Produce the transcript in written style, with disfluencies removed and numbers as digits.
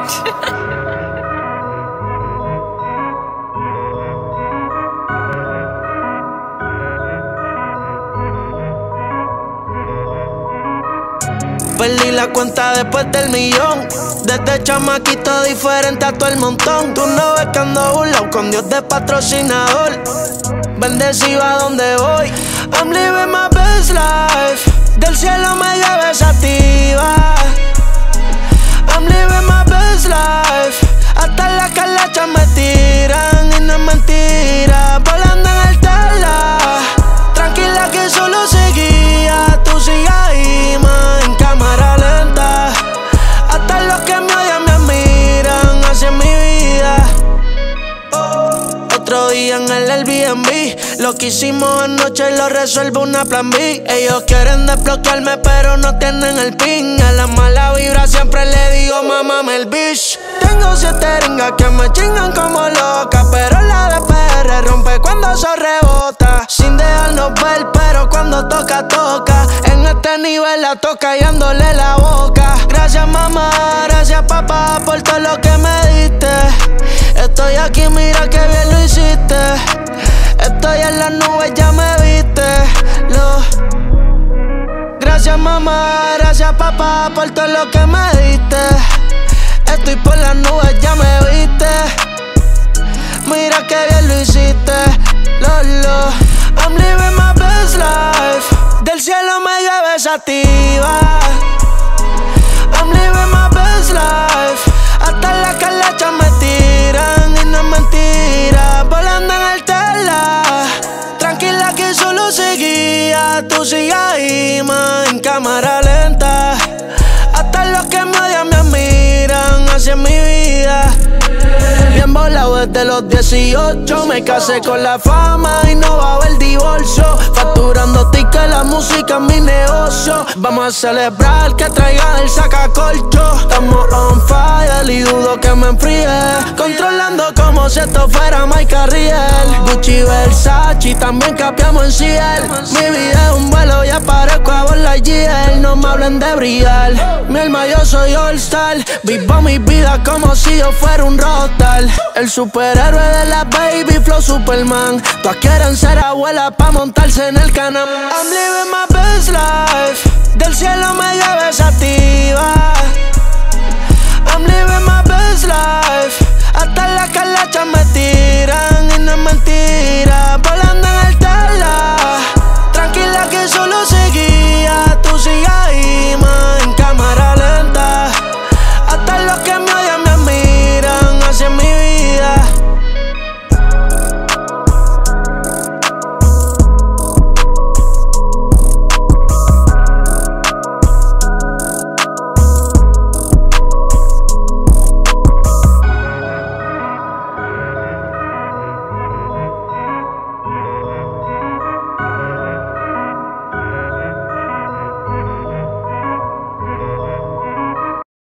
Perdí la cuenta después del millón. Desde chamaquito diferente a todo el montón. Tú no ves que ando burlao con Dios de patrocinador. Bendecido a donde voy. I'm living my best life. Del cielo me llueve sativa. I'm living my best life. Hasta las calachas me tiran y no es mentira. Volando en el tela. Tranquila que solo seguía. Tú sigue ahí, man, en cámara lenta. Hasta los que me odian me admiran hacia mi vida. Otro día en el Airbnb. Lo que hicimos anoche lo resuelve una plan B. Ellos quieren desbloquearme pero no tienen el pin. A la mala vibra siempre le digo mámame el bitch. Tengo 7 ringas que me chingan como loca, pero la de PR rompe cuando eso rebota. Sin dejarnos ver pero cuando toca, toca. En este nivel la toca hallándole la boca. Gracias mamá, gracias papá por todo lo que me diste. Estoy aquí, mira que bien lo hiciste. Estoy en las nubes, ya me viste. Gracias mamá, gracias papá por todo lo que me diste. Estoy por las nubes, ya me viste. Mira que bien lo hiciste. I'm living my best life. Del cielo me llueve sativa. I'm living my best life. Hasta las calachas me tiran y no es mentira. Volando en el tela. Tranquila que solo seguía. Tú sigue ahí, man, en cámara lenta. Hasta los que me odian me admiran hacia mi vida. Bien volado desde los 18. Me casé con la fama y no va a haber divorcio. Facturando tickets, la música es mi negocio. Vamos a celebrar que traigan el sacacorcho. Estamos on fire y dudo que me enfríe. Controlando como si esto fuera Mike Riel. Gucci, Versace, también capiamos en Ciel. Mi vida es un vuelo y aparezco a Buzz Lightyear. No me hablen de brillar. Mi alma yo soy all star. Vivo mi vida como si yo fuera un rockstar. El superhéroe de la baby flow Superman. Todas quieren ser abuelas pa' montarse en el canam. I'm living my best life. Del cielo me llueve sativa.